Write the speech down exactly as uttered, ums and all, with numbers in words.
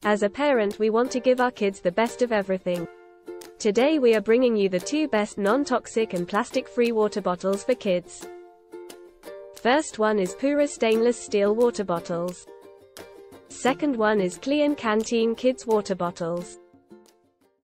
As a parent, we want to give our kids the best of everything. Today we are bringing you the two best non-toxic and plastic-free water bottles for kids. First one is Pura stainless steel water bottles. Second one is Klean Canteen Kids water bottles.